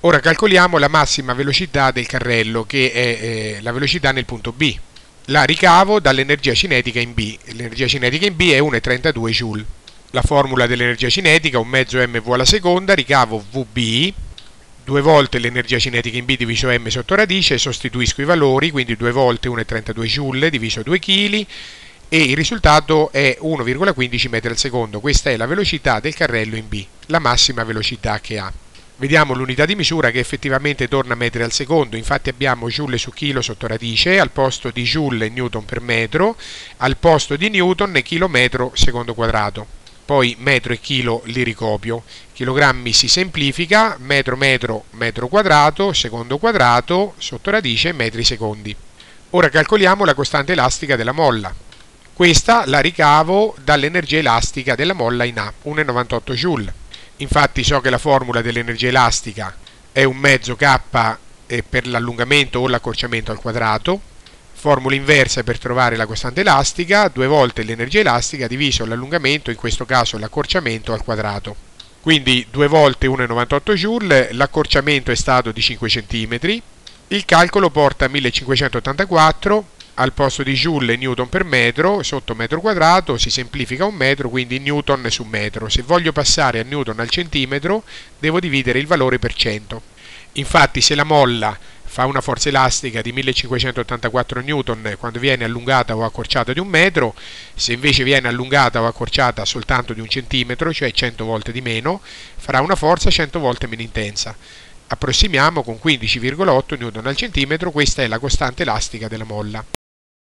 Ora calcoliamo la massima velocità del carrello, che è la velocità nel punto B. La ricavo dall'energia cinetica in B. L'energia cinetica in B è 1,32 Joule. La formula dell'energia cinetica, un mezzo mv alla seconda, ricavo Vb, 2 volte l'energia cinetica in B diviso m sotto radice, sostituisco i valori, quindi 2 volte 1,32 Joule diviso 2 kg, e il risultato è 1,15 metri al secondo. Questa è la velocità del carrello in B, la massima velocità che ha. Vediamo l'unità di misura che effettivamente torna a metri al secondo, infatti abbiamo joule su chilo sotto radice, al posto di joule newton per metro, al posto di newton chilometro secondo quadrato. Poi metro e chilo li ricopio, chilogrammi si semplifica, metro metro metro quadrato, secondo quadrato, sotto radice metri secondi. Ora calcoliamo la costante elastica della molla. Questa la ricavo dall'energia elastica della molla in A, 1,98 Joule. Infatti so che la formula dell'energia elastica è un mezzo K per l'allungamento o l'accorciamento al quadrato. Formula inversa per trovare la costante elastica, 2 volte l'energia elastica diviso l'allungamento, in questo caso l'accorciamento al quadrato. Quindi 2 volte 1,98 Joule, l'accorciamento è stato di 5 cm, il calcolo porta a 1584, al posto di joule newton per metro, sotto metro quadrato si semplifica un metro, quindi newton su metro. Se voglio passare a newton al centimetro devo dividere il valore per 100. Infatti se la molla fa una forza elastica di 1584 newton quando viene allungata o accorciata di un metro, se invece viene allungata o accorciata soltanto di un centimetro, cioè 100 volte di meno, farà una forza 100 volte meno intensa. Approssimiamo con 15,8 newton al centimetro, questa è la costante elastica della molla.